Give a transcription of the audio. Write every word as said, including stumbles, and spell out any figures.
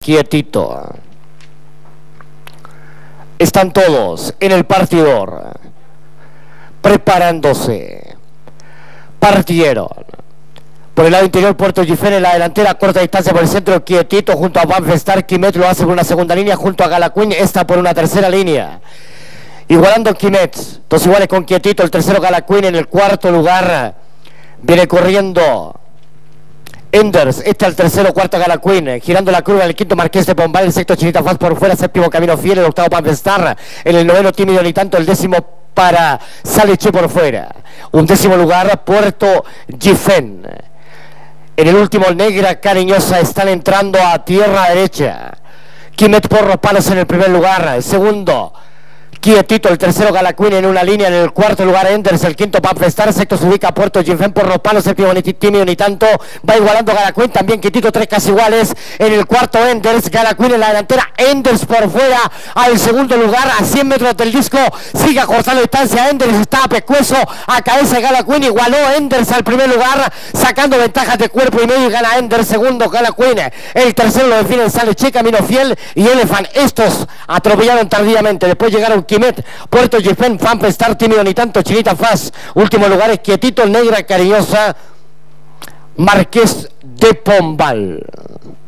Quietito. Están todos en el partidor, preparándose. Partieron. Por el lado interior, Puerto Gifén en la delantera, corta distancia por el centro, Quietito junto a Van Festar. Quimet lo hace por una segunda línea junto a Galaquín, esta por una tercera línea. Igualando Quimet, dos iguales con Quietito, el tercero Galaquín en el cuarto lugar. Viene corriendo Enders, este al tercero, cuarto Galaquín, girando la curva, el quinto Marqués de Pombal, el sexto Chinita Faz por fuera, séptimo Camino Fiel, el octavo Van Festar, en el noveno Tímido ni tanto, el décimo para Saleche por fuera. Un décimo lugar, Puerto Gifén. En el último, Negra Cariñosa, están entrando a tierra derecha. Quimet por los palos en el primer lugar, el segundo Quietito, el tercero Galaquín en una línea, en el cuarto lugar Enders, el quinto Van Festar, sexto se ubica Puerto Gifén por los palos, séptimo Tímido ni tanto, va igualando Galaquín, también Quietito, tres casi iguales, en el cuarto Enders, Galaquín en la delantera, Enders por fuera al segundo lugar, a cien metros del disco, sigue acortando distancia, Enders está a pescuezo, a cabeza de Galaquín, igualó Enders al primer lugar, sacando ventajas de cuerpo y medio y gana Enders, segundo Galaquín, el tercero lo define el Saleche, Camino Fiel y Elefant. Estos atropellaron tardíamente, después llegaron Quimet, Puerto Gifén, Van Festar, Tímido ni tanto, Chinita Faz, último lugar es Quietito, Negra Cariñosa, Marqués de Pombal.